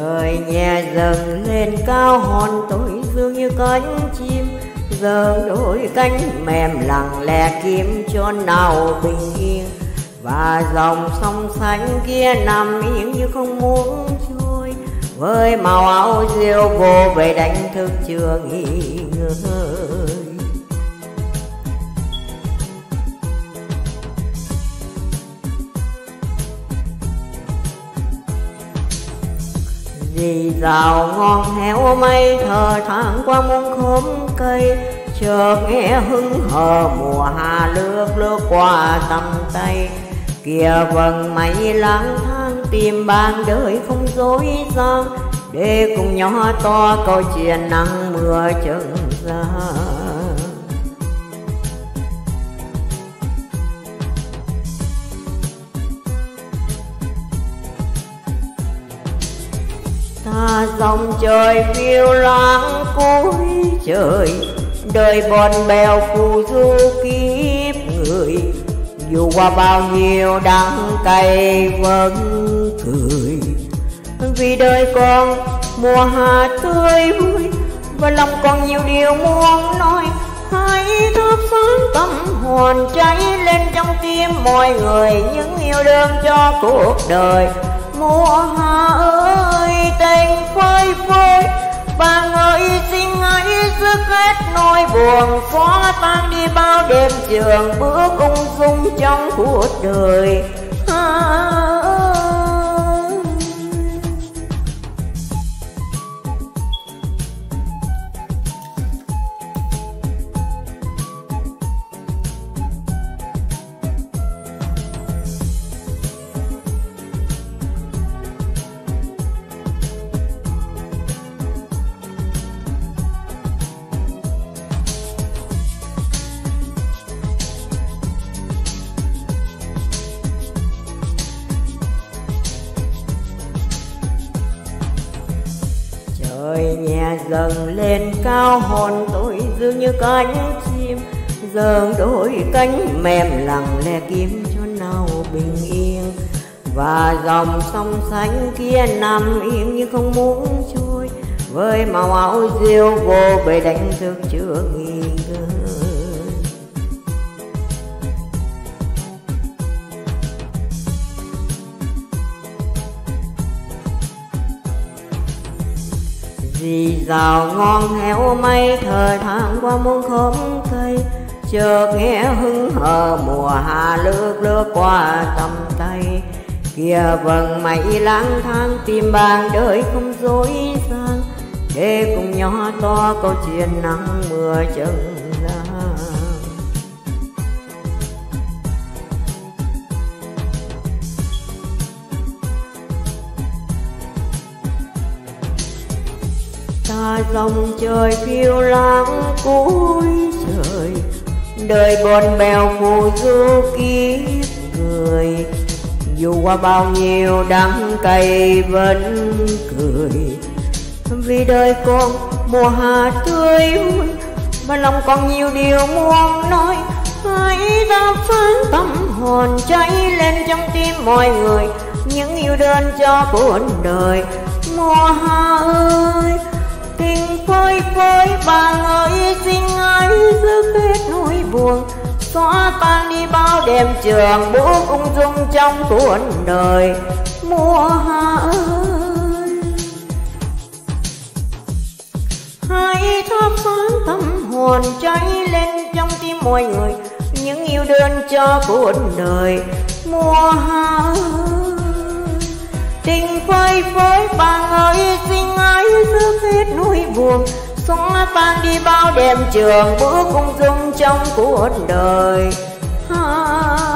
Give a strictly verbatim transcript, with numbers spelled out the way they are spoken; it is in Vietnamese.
Trời nhẹ dần lên cao hòn tôi dường như cánh chim, giờ đôi cánh mềm lặng lẽ kiếm cho nào bình yên. Và dòng sông xanh kia nằm yên như không muốn trôi, với màu áo diêu vô về đánh thức chưa nghỉ ngơi. Dì rào ngon héo mây thờ thoảng qua muôn khóm cây, chợt nghe hững hờ mùa hạ lướt lướt qua tầm tay. Kìa vầng mây lang thang tìm bạn đời không dối gian, để cùng nhỏ to câu chuyện nắng mưa chừng ra. Ta dòng trời phiêu lãng cuối trời, đời bon bèo phù du kiếp người. Dù qua bao nhiêu đắng cay vẫn cười, vì đời còn mùa hạ tươi vui, và lòng còn nhiều điều muốn nói. Hãy thắp sáng tâm hồn cháy lên trong tim mọi người, những yêu đương cho cuộc đời. Mùa hạ ơi tình phơi phới, bạn ơi xin hãy dứt hết nỗi buồn, xóa tan đi bao đêm trường, bước ung dung trong cuộc đời. À, trời nhẹ dần lên cao hồn tôi dường như cánh chim, giờ đôi cánh mềm lặng lẽ kiếm cho nào bình yên. Và dòng sông xanh kia nằm yên như không muốn trôi, với màu áo diêu vô bề đánh thức chưa nghỉ ngơi. Dì rào ngon héo mây thời tháng qua muôn khóm cây, chợt nghe hững hờ mùa hạ lướt lướt qua tầm tay. Kìa vầng mây lang thang tìm bạn đời không dối gian, để cùng nhỏ to câu chuyện nắng mưa chừng ra. Ta dòng trời phiêu lãng cuối trời, đời bon bèo phù du kiếp người. Dù qua bao nhiêu đắng cay vẫn cười, vì đời còn mùa hạ tươi vui, và lòng còn nhiều điều muốn nói. Hãy đáp phán tâm hồn cháy lên trong tim mọi người, những yêu đơn cho cuộc đời. Mùa hạ ơi tình phơi phới, bạn ơi xin hãy dứt hết nỗi buồn, xóa tan đi bao đêm trường, bước ung dung trong cuộc đời. Mùa hạ ơi hãy thắp sáng tâm hồn cháy lên trong tim mọi người, những yêu đơn cho cuộc đời. Mùa hạ ơi tình phơi phới, bạn ơi xin hãy dứt hết nỗi buồn, xóa tan đi bao đêm trường, bước ung dung trong cuộc đời. À,